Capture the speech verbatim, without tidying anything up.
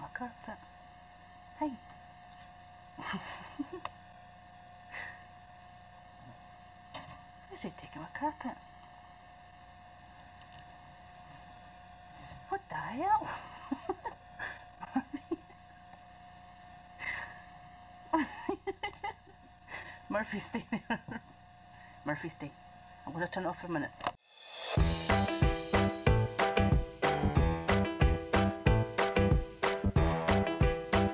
my carpet. Hey. Where's he taking my carpet? What the hell? Murphy, stay there. Murphy, stay. I'm going to turn it off for a minute.